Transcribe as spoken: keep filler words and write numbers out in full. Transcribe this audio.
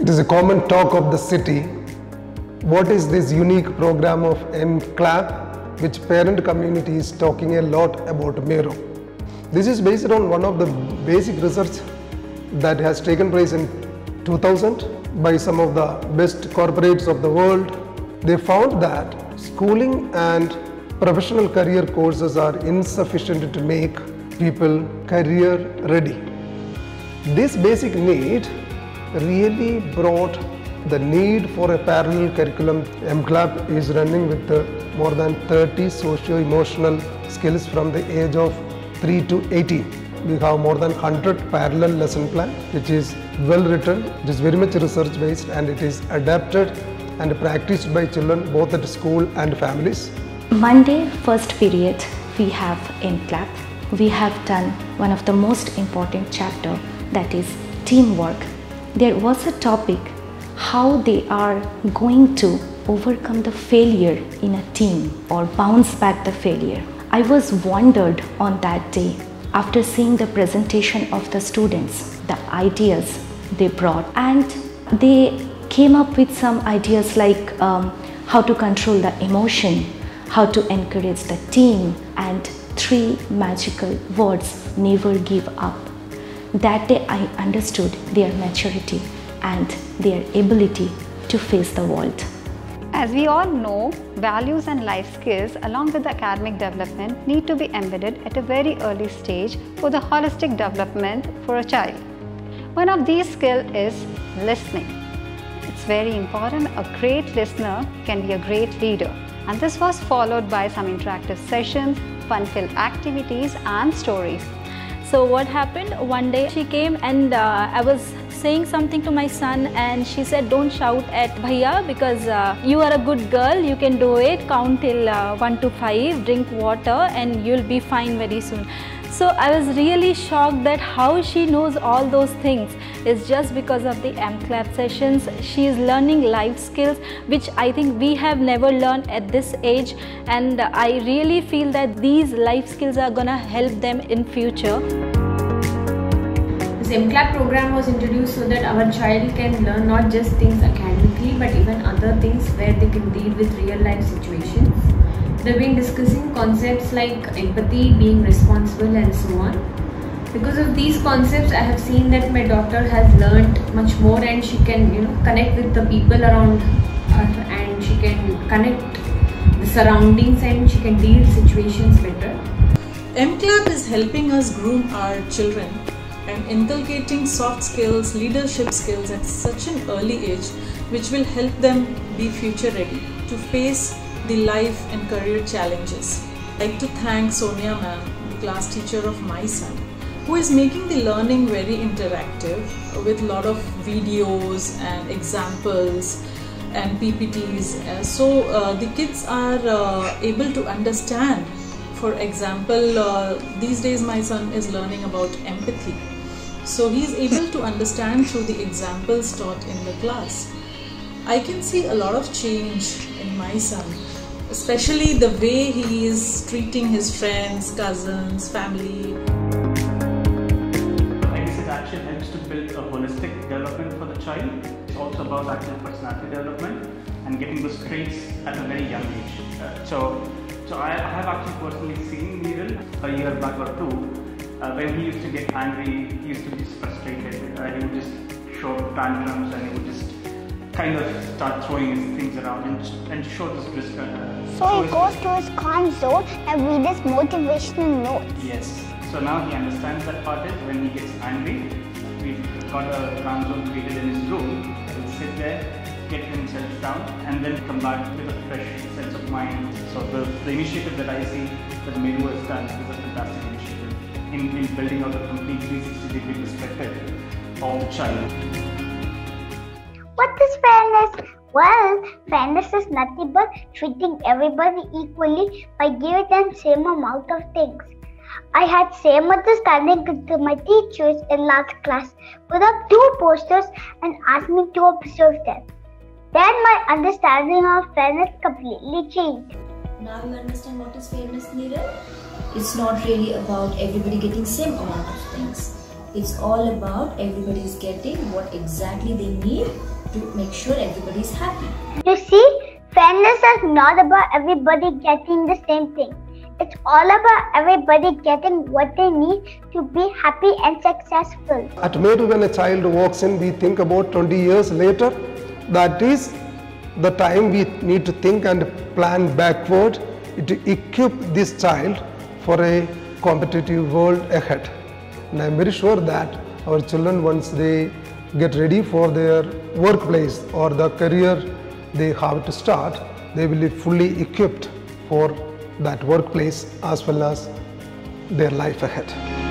It is a common talk of the city. What is this unique program of M CLAP, which parent community is talking a lot about Mero? This is based on one of the basic research that has taken place in two thousand by some of the best corporates of the world. They found that schooling and professional career courses are insufficient to make people career ready. This basic need really brought the need for a parallel curriculum. M CLAP is running with uh, more than thirty socio-emotional skills from the age of three to eighteen. We have more than one hundred parallel lesson plan, which is well written, it is very much research based, and it is adapted and practiced by children both at school and families. Monday first period we have M CLAP. We have done one of the most important chapter, that is teamwork. There was a topic how they are going to overcome the failure in a team or bounce back the failure. I was wondered on that day after seeing the presentation of the students, the ideas they brought, and they came up with some ideas like um, how to control the emotion, how to encourage the team, and three magical words: never give up. That day I understood their maturity and their ability to face the world. As we all know, values and life skills along with the academic development need to be embedded at a very early stage for the holistic development for a child. One of these skills is listening. It's very important. A great listener can be a great leader. And this was followed by some interactive sessions, fun-filled activities and stories. So what happened, one day she came and uh, I was saying something to my son, and she said, don't shout at Bhaiya because uh, you are a good girl, you can do it, count till uh, one to five, drink water and you'll be fine very soon. So I was really shocked that how she knows all those things. It's just because of the M CLAP sessions. She is learning life skills which I think we have never learned at this age, and I really feel that these life skills are gonna help them in future. This M CLAP program was introduced so that our child can learn not just things academically but even other things where they can deal with real life situations. They've been discussing concepts like empathy, being responsible and so on. Because of these concepts, I have seen that my daughter has learned much more, and she can, you know, connect with the people around her, and she can connect the surroundings, and she can deal with situations better. M CLAP is helping us groom our children and inculcating soft skills, leadership skills at such an early age, which will help them be future ready to face the life and career challenges. I'd like to thank Sonia ma'am, the class teacher of my son, who is making the learning very interactive with a lot of videos and examples and P P Ts. Uh, so uh, the kids are uh, able to understand. For example, uh, these days my son is learning about empathy. So he is able to understand through the examples taught in the class. I can see a lot of change in my son, especially the way he is treating his friends, cousins, family. I guess it actually helps to build a holistic development for the child. It's also about actual personality development and getting those traits at a very young age. Uh, so, so I, I have actually personally seen Neeral a year back or two. Uh, when he used to get angry, he used to be just frustrated. Uh, he would just show tantrums and he would just kind of start throwing his things around and, and show this risk. Uh, so he goes to his calm zone and read his motivational notes. Yes. So now he understands that part is when he gets angry, we've got a calm zone created in his room. He'll sit there, get himself down, and then come back with a fresh sense of mind. So the, the initiative that I see that Meru has done is a fantastic initiative in, in building out a complete three sixty degree perspective of the child. What is fairness? Well, fairness is nothing but treating everybody equally by giving them same amount of things. I had same understanding with my teachers in last class, put up two posters and asked me to observe them. Then my understanding of fairness completely changed. Now you understand what is fairness, Neeral? It's not really about everybody getting same amount of things. It's all about everybody is getting what exactly they need to make sure everybody is happy. You see, fairness is not about everybody getting the same thing. It's all about everybody getting what they need to be happy and successful. At Meru, when a child walks in, we think about twenty years later. That is the time we need to think and plan backward to equip this child for a competitive world ahead. And I am very sure that our children, once they get ready for their workplace or the career they have to start, they will be fully equipped for that workplace as well as their life ahead.